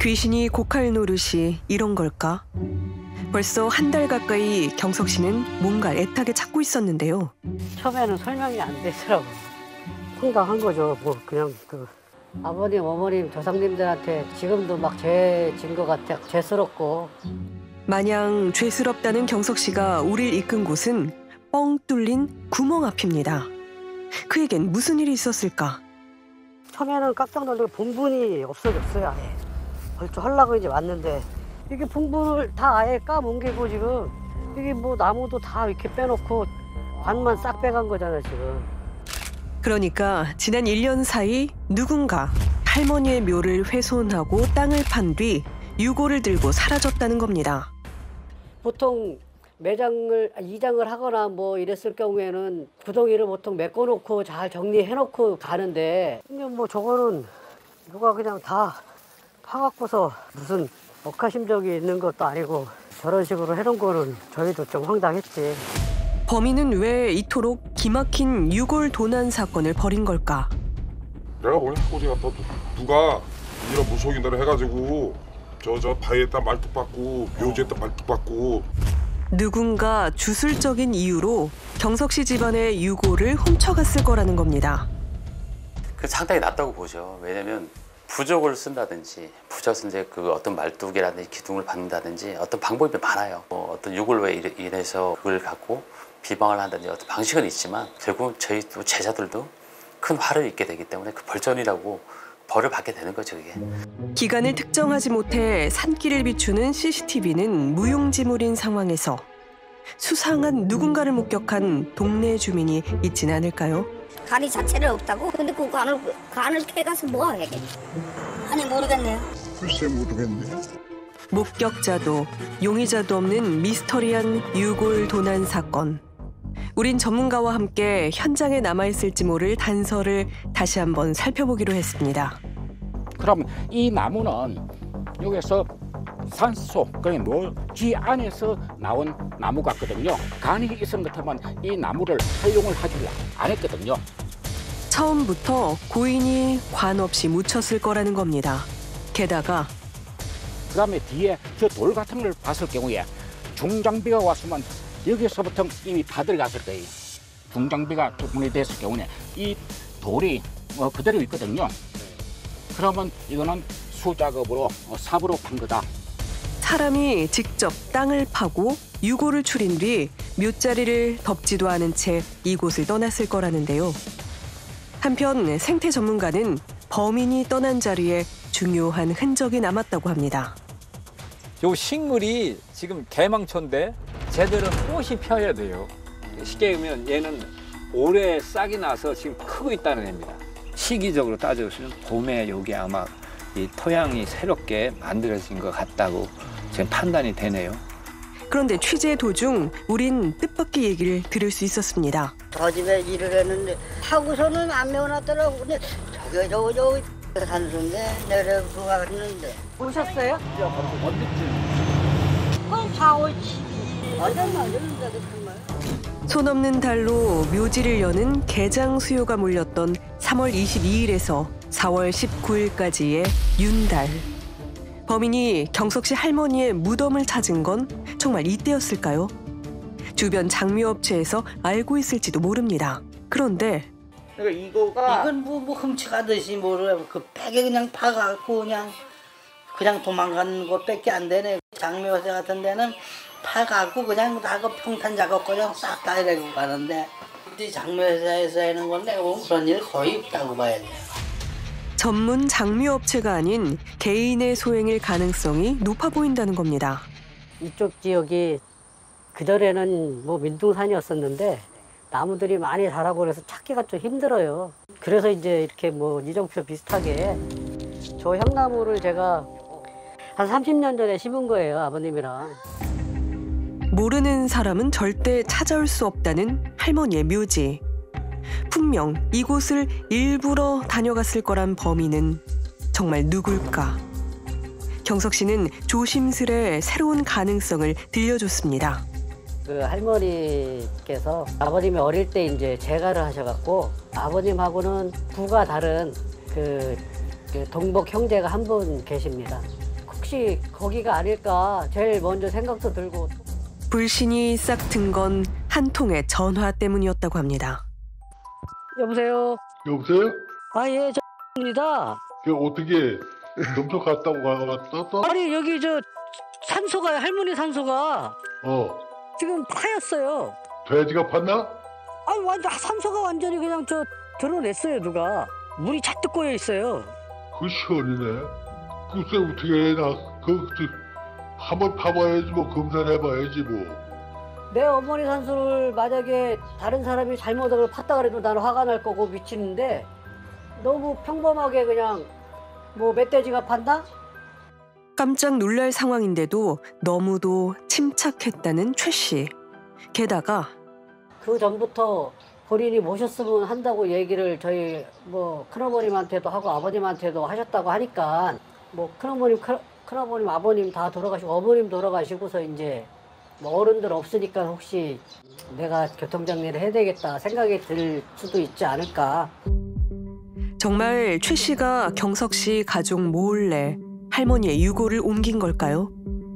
귀신이 고칼 노릇이 이런 걸까? 벌써 한 달 가까이 경석 씨는 뭔가 애타게 찾고 있었는데요. 처음에는 설명이 안 되더라고. 황당한 거죠. 뭐 그냥 아버님, 어머님, 조상님들한테 지금도 막 죄 진 것 같아. 죄스럽고. 마냥 죄스럽다는 경석 씨가 우릴 이끈 곳은 뻥 뚫린 구멍 앞입니다. 그에겐 무슨 일이 있었을까? 처음에는 깜짝 놀라고 봉분이 없어졌어요, 아예. 벌써 하려고 이제 왔는데 이게 봉분을 다 아예 까뭉개고 지금 이게 뭐 나무도 다 이렇게 빼놓고 관만 싹 빼간 거잖아요, 지금. 그러니까 지난 1년 사이 누군가 할머니의 묘를 훼손하고 땅을 판 뒤 유골을 들고 사라졌다는 겁니다. 보통 이장을 하거나 뭐 이랬을 경우에는 구덩이를 보통 메꿔놓고 잘 정리해놓고 가는데 그냥 뭐 저거는 누가 그냥 다 파갖고서 무슨 억하심적이 있는 것도 아니고 저런 식으로 해놓은 거는 저희도 좀 황당했지. 범인은 왜 이토록 기막힌 유골 도난 사건을 벌인 걸까? 내가 보니 꼬지가 또 누가 이런 무속인들을 해가지고 저 바위에다 말뚝 박고 묘지에다 말뚝 박고 누군가 주술적인 이유로 경석 씨 집안의 유골을 훔쳐갔을 거라는 겁니다. 그 상당히 낫다고 보죠. 왜냐면 부적을 쓴다든지 부적은 이제 그 어떤 말뚝이라든지 기둥을 받는다든지 어떤 방법이 많아요. 뭐 어떤 유골로 인해서 그걸 갖고 비방을 한다든지 어떤 방식은 있지만 결국 저희 또 제자들도 큰 화를 입게 되기 때문에 그 벌전이라고 벌을 받게 되는 거죠, 그게. 기간을 특정하지 못해 산길을 비추는 CCTV는 무용지물인 상황에서 수상한 누군가를 목격한 동네 주민이 있지는 않을까요? 간이 자체를 없다고? 근데 그 간을 캐가서 뭐 하겠지? 아니 모르겠네요. 글쎄 모르겠네. 목격자도 용의자도 없는 미스터리한 유골 도난 사건. 우린 전문가와 함께 현장에 남아있을지 모를 단서를 다시 한번 살펴보기로 했습니다. 그럼 이 나무는 여기서 산소, 그러니까 묘지 안에서 나온 나무 같거든요. 간이 있은 것 같으면 이 나무를 활용을 하지 안 했거든요. 처음부터 고인이 관 없이 묻혔을 거라는 겁니다. 게다가 그다음에 뒤에 저 돌 같은 걸 봤을 경우에 중장비가 왔으면 여기서부터 이미 파들 갔을 거예요. 중장비가 주문이 됐을 경우에 이 돌이 그대로 있거든요. 그러면 이거는 수작업으로 삽으로 판 거다. 사람이 직접 땅을 파고 유골을 추린 뒤 묘자리를 덮지도 않은 채 이곳을 떠났을 거라는데요. 한편 생태 전문가는 범인이 떠난 자리에 중요한 흔적이 남았다고 합니다. 요 식물이 지금 개망초인데 제대로 꽃이 펴야 돼요. 쉽게 보면 얘는 올해 싹이 나서 지금 크고 있다는 겁니다. 시기적으로 따져보시면 봄에 여기 아마 이 토양이 새롭게 만들어진 것 같다고 지금 판단이 되네요. 그런데 취재 도중 우린 뜻밖의 얘기를 들을 수 있었습니다. 저 집에 일을 했는데 하고서는 안 메워놨더라고. 근데 저기 산수인데 내려고 갔는데 오셨어요? 한 4월 10일 어제는 정말. 손 없는 달로 묘지를 여는 개장 수요가 몰렸던 3월 22일에서 4월 19일까지의 윤달. 범인이 경석 씨 할머니의 무덤을 찾은 건 정말 이때였을까요? 주변 장묘업체에서 알고 있을지도 모릅니다. 그런데 그러니까 이건 뭐 훔쳐가듯이 뭐를 그 팩에 그냥 파갖고 그냥 도망가는 것밖에 안 되네. 장묘세 같은 데는 파갖고 그냥 다 그 평탄 작업 그냥 싹 다 이러고 가는데 이 장묘회사에서 하는 건 내가 보면 그런 일 거의 없다고 봐야 돼. 전문 장묘업체가 아닌 개인의 소행일 가능성이 높아 보인다는 겁니다. 이쪽 지역이 그전에는 뭐 민둥산이었었는데 나무들이 많이 자라고 그래서 찾기가 좀 힘들어요. 그래서 이제 이렇게 뭐 이정표 비슷하게 저 향나무를 제가 한 30년 전에 심은 거예요, 아버님이랑. 모르는 사람은 절대 찾아올 수 없다는 할머니의 묘지. 분명 이곳을 일부러 다녀갔을 거란 범인은 정말 누굴까? 경석 씨는 조심스레 새로운 가능성을 들려줬습니다. 그 할머니께서 아버님이 어릴 때 이제 재가를 하셔갖고 아버님하고는 부가 다른 그 동복 형제가 한 분 계십니다. 혹시 거기가 아닐까 제일 먼저 생각도 들고. 불신이 싹튼 건 한 통의 전화 때문이었다고 합니다. 여보세요? 여보세요? 아, 예, 입니다. 그 어떻게 검사 갔다고 왔어? 또? 아니, 여기 산소가, 할머니 산소가 지금 파였어요. 돼지가 팠나? 아니, 산소가 완전히 그냥 드러냈어요, 누가. 물이 잔뜩 고여 있어요. 그 시원이네. 글쎄 어떻게 해? 한번 파봐야지 뭐 검사를 해봐야지 뭐. 내 어머니 산소를 만약에 다른 사람이 잘못을 팠다 그래도 나는 화가 날 거고 미치는데 너무 평범하게 그냥 뭐 멧돼지가 판다? 깜짝 놀랄 상황인데도 너무도 침착했다는 최 씨. 게다가 그 전부터 본인이 모셨으면 한다고 얘기를 저희 뭐 큰어머님한테도 하고 아버님한테도 하셨다고 하니까 뭐 큰어머님, 아버님 다 돌아가시고 어머님 돌아가시고서 이제 뭐 어른들 없으니까 혹시 내가 교통정리를 해야 되겠다 생각이 들 수도 있지 않을까. 정말 최 씨가 경석 씨 가족 몰래 할머니의 유골을 옮긴 걸까요?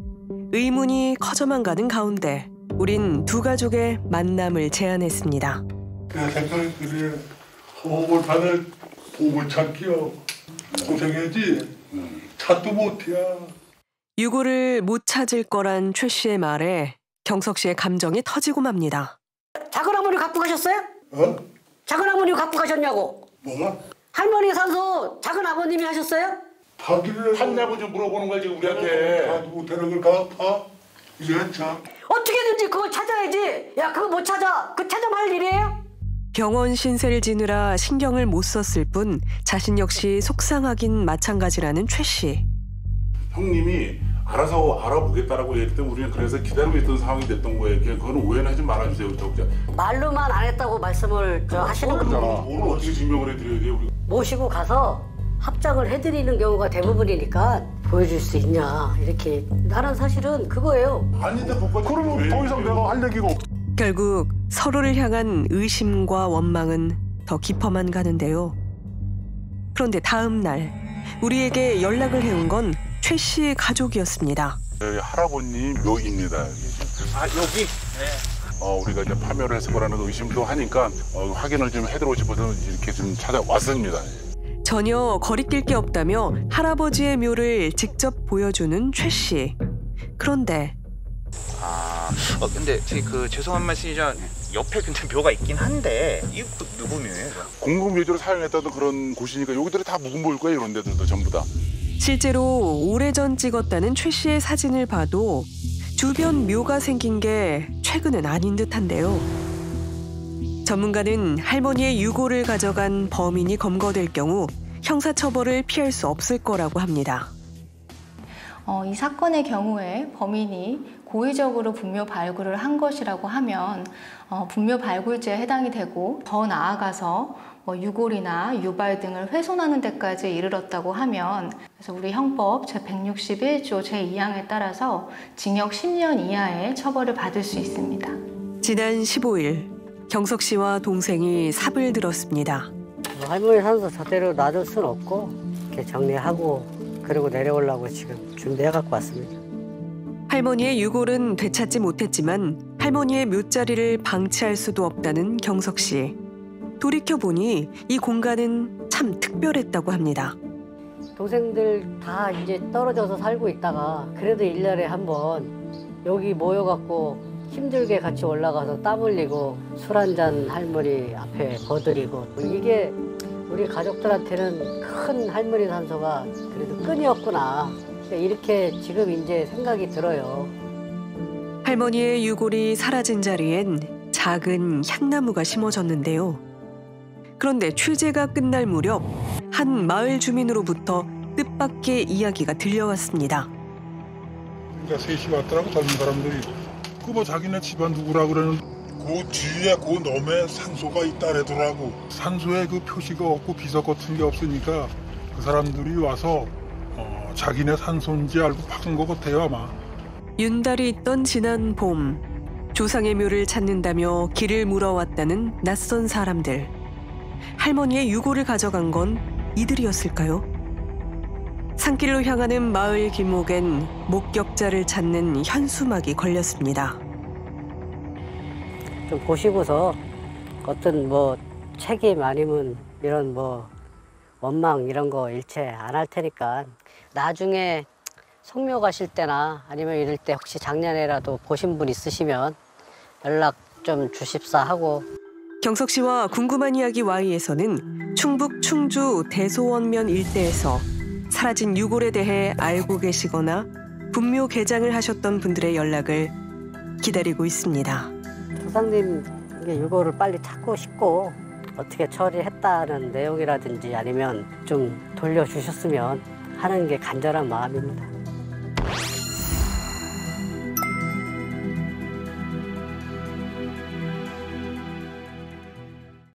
의문이 커져만 가는 가운데 우린 두 가족의 만남을 제안했습니다. 내 생각에 허물판을 보물 찾기요. 고생했지. 찾도 못해. 유골을 못 찾을 거란 최 씨의 말에 경석 씨의 감정이 터지고 맙니다. 작은 어머니 갖고 가셨어요? 작은 어머니 갖고 가셨냐고. 뭐가? 할머니 산소 작은 아버님이 하셨어요? 팠냐고 좀 물어보는 거지 우리한테. 다 못하는 걸 파? 이게 참. 어떻게든지 그걸 찾아야지. 야, 그거 못 찾아. 그 찾아만 할 일이에요? 병원 신세를 지느라 신경을 못 썼을 뿐 자신 역시 속상하긴 마찬가지라는 최 씨. 형님이 알아서 알아보겠다라고 얘기했을 때 우리는 그래서 기다리고 있던 상황이 됐던 거예요. 그건 오해는 하지 말아주세요. 말로만 안 했다고 말씀을 하시는 거잖아. 오늘 어떻게 증명을 해드려야 돼요? 우리가? 모시고 가서 합장을 해드리는 경우가 대부분이니까 보여줄 수 있냐 이렇게. 나는 사실은 그거예요. 아닌데 그러면 더 이상 내가 할 얘기가 없어. 결국 서로를 향한 의심과 원망은 더 깊어만 가는데요. 그런데 다음 날 우리에게 연락을 해온 건 최 씨의 가족이었습니다. 여기 할아버님 묘입니다. 여기? 네. 우리가 이제 파묘를 해서 그러는 의심도 하니까 확인을 좀 해드리고 싶어서 이렇게 좀 찾아왔습니다. 전혀 거리낄 게 없다며 할아버지의 묘를 직접 보여주는 최 씨. 그런데 근데 죄송한 말씀이지만 옆에 근처 묘가 있긴 한데 이거 누구 묘예요? 공공묘지로 사용했다던 그런 곳이니까 여기들이 다 묵은 묘일 거예요. 이런 데들도 전부 다. 실제로 오래전 찍었다는 최 씨의 사진을 봐도 주변 묘가 생긴 게 최근은 아닌 듯한데요. 전문가는 할머니의 유골을 가져간 범인이 검거될 경우 형사처벌을 피할 수 없을 거라고 합니다. 이 사건의 경우에 범인이 고의적으로 분묘 발굴을 한 것이라고 하면 분묘 발굴죄에 해당이 되고 더 나아가서 유골이나 유발 등을 훼손하는 데까지 이르렀다고 하면 그래서 우리 형법 제161조 제2항에 따라서 징역 10년 이하의 처벌을 받을 수 있습니다. 지난 15일 경석 씨와 동생이 삽을 들었습니다. 할머니 산소 저대로 놔둘 수는 없고 이렇게 정리하고 그리고 내려오려고 지금 준비해 갖고 왔습니다. 할머니의 유골은 되찾지 못했지만 할머니의 묘자리를 방치할 수도 없다는 경석 씨. 돌이켜보니 이 공간은 참 특별했다고 합니다. 동생들 다 이제 떨어져서 살고 있다가 그래도 1년에 한 번 여기 모여갖고 힘들게 같이 올라가서 땀 흘리고 술 한잔 할머니 앞에 거드리고 이게 우리 가족들한테는 큰 할머니 산소가 그래도 끈이었구나. 이렇게 지금 이제 생각이 들어요. 할머니의 유골이 사라진 자리엔 작은 향나무가 심어졌는데요. 그런데 취재가 끝날 무렵 한 마을 주민으로부터 뜻밖의 이야기가 들려왔습니다. 그러니까 셋이 왔더라고 젊은 사람들이. 그 자기네 집안 누구라 그러는 그 뒤에 그 놈에 산소가 있다래더라고. 산소에 그 표시가 없고 비석 같은 게 없으니까 그 사람들이 와서 자기네 산소인지 알고 박은 것 같아요 아마. 윤달이 있던 지난 봄 조상의 묘를 찾는다며 길을 물어왔다는 낯선 사람들. 할머니의 유골을 가져간 건 이들이었을까요? 산길로 향하는 마을 길목엔 목격자를 찾는 현수막이 걸렸습니다. 좀 보시고서 어떤 뭐 책임 아니면 이런 뭐 원망 이런 거 일체 안 할 테니까 나중에 성묘 가실 때나 아니면 이럴 때 혹시 작년에라도 보신 분 있으시면 연락 좀 주십사 하고. 경석 씨와 궁금한 이야기 Y에서는 충북 충주 대소원면 일대에서 사라진 유골에 대해 알고 계시거나 분묘 개장을 하셨던 분들의 연락을 기다리고 있습니다. 조상님 유골을 빨리 찾고 싶고 어떻게 처리했다는 내용이라든지 아니면 좀 돌려주셨으면 하는 게 간절한 마음입니다.